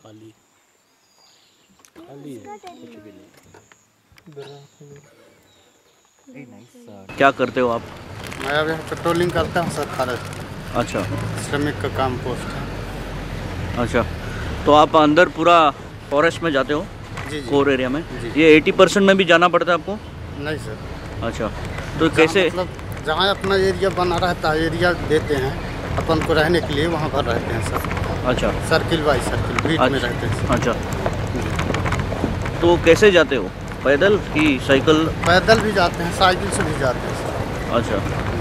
खाली खाली है, कुछ भी नहीं। क्या करते हो आप? मैं अब यहाँ पेट्रोलिंग करता हूँ सर, खारज। अच्छा, श्रमिक का काम पोस्ट है। अच्छा, तो आप अंदर पूरा फॉरेस्ट में जाते हो? जी जी, कोर एरिया में जी। ये 80% में भी जाना पड़ता है आपको? नहीं सर। अच्छा, तो कैसे? मतलब जहाँ अपना एरिया बना रहता है, एरिया देते हैं अपन को रहने के लिए, वहाँ पर रहते हैं सर। अच्छा, सर्किल बाई सर्किल बीच में रहते हैं सर। अच्छा, तो कैसे जाते हो? पैदल कि साइकिल? पैदल भी जाते हैं, साइकिल से भी जाते हैं सर। अच्छा,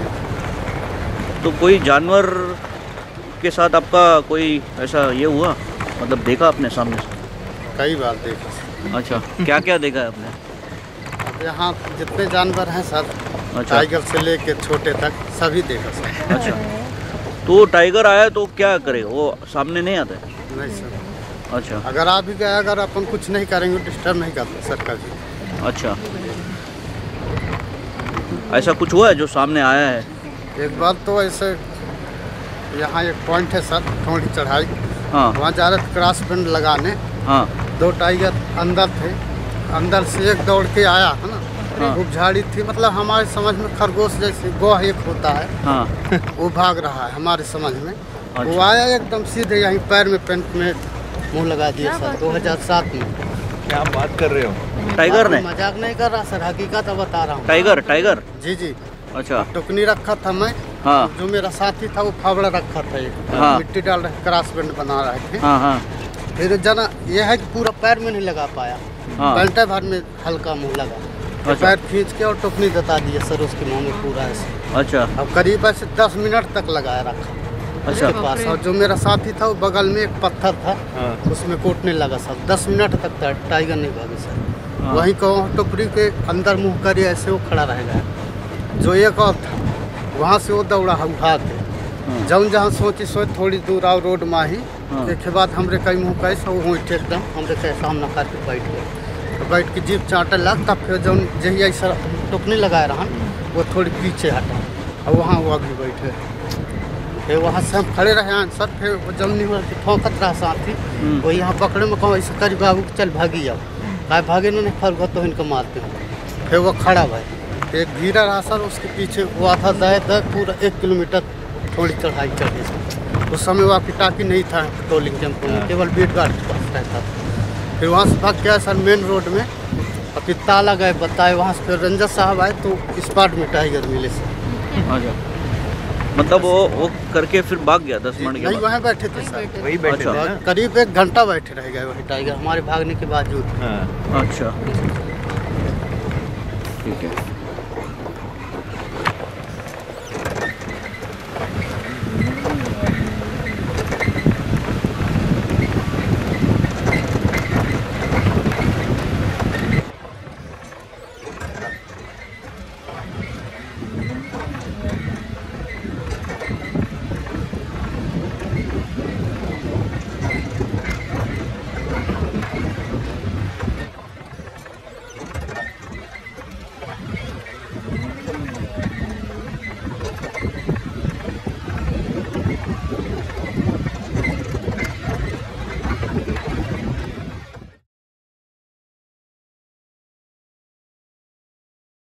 तो कोई जानवर के साथ आपका कोई ऐसा ये हुआ, मतलब देखा आपने सामने से? कई बार देखा सर। अच्छा, क्या क्या देखा है आपने? अब यहाँ जितने जानवर हैं सर, अच्छा, टाइगर से लेके छोटे तक सभी देखा सर। अच्छा, तो टाइगर आया तो क्या करे, वो सामने नहीं आता है? नहीं सर। अच्छा, अगर आ भी गया, अगर अपन कुछ नहीं करेंगे, डिस्टर्ब नहीं करते सर कभी। अच्छा, ऐसा कुछ हुआ है जो सामने आया है? एक बार तो ऐसे यहाँ एक पॉइंट है सर, थोड़ी चढ़ाई, हाँ वहाँ जा रहे थे क्रॉस बैंड लगाने। हाँ 2 टाइगर अंदर थे, अंदर से एक दौड़ के आया है ना। हाँ। खूब झाड़ी थी, मतलब हमारे समझ में खरगोश जैसे गोह एक होता है, हाँ वो भाग रहा है हमारे समझ में। अच्छा। वो आया एकदम सीधे यहीं पैर में पेंट में मुंह लगा दिया सर, 2007 में। क्या आप बात कर रहे हो? टाइगर ने? मजाक नहीं कर रहा सर, हकीकत बता रहा हूँ। टाइगर? टाइगर? जी जी। अच्छा, टुकनी रखा था मैं, हाँ जो मेरा साथी था वो फावड़ा रखा था एक, हाँ। मिट्टी डाल रहे क्रॉस बैंड बना रहे थे। हाँ हाँ फिर जना ये है कि पूरा पैर में नहीं लगा पाया, हाँ। पैंटे भर में हल्का मुंह लगा। तो अच्छा। पैर खींच के और टुकनी बता दिया सर उसके मुंह में पूरा ऐसे। अच्छा, अब करीब ऐसे 10 मिनट तक लगाया रखा अच्छा, उसके पास। और जो मेरा साथी था वो बगल में एक पत्थर था, उसमें कूटने लगा सर। 10 मिनट तक टाइगर नहीं भागे सर। हाँ। वहीं को टुकड़ी के अंदर मुंह करे ऐसे वो खड़ा रह गया। जो एक और था वहाँ से वो दौड़ा हम भाग गए। हाँ। जब जहाँ सोची थोड़ी दूर आओ रोड में ही, हाँ। के बाद हमरे कई मुँह कैसे वो एकदम हमरे कैसे सामना करके बैठ गए। तो बैठ के जीप चाटे लग, तब फिर जब जही ऐसा टुकनी लगाए रहा वो थोड़ी पीछे हटा और वहाँ वो अभी बैठे। फिर वहाँ से हम खड़े रहे सर। फिर वो जमनी हो ठोकत रहा साथी, वो यहाँ पकड़े में कहूँ ऐसे करी बाबू चल भागी जाओ, काय भागे नहीं फर्क तो इनको मारते हैं। फिर वो खड़ा भाई एक गिरा रहा सर, उसके पीछे वो आता दाए पूरा 1 किलोमीटर थोड़ी चढ़ाई चढ़ी सर। उस समय वॉकी टाकी नहीं था पेट्रोलिंग जंप में, केवल बीट गार्ड के पास रहता था। फिर वहाँ से भाग गया सर मेन रोड में, और फिर ताला गए बताए। वहाँ से फिर रंजन साहब आए तो स्पॉट में टाइगर मिले सर। अच्छा, मतलब वो करके फिर भाग गया 10 मिनट के नहीं, बाद? वहाँ बैठे थे सर, वही बैठे अच्छा। थे ना? करीब 1 घंटा बैठे रह गए वही टाइगर हमारे भागने के बावजूद। हाँ। अच्छा, ठीक है।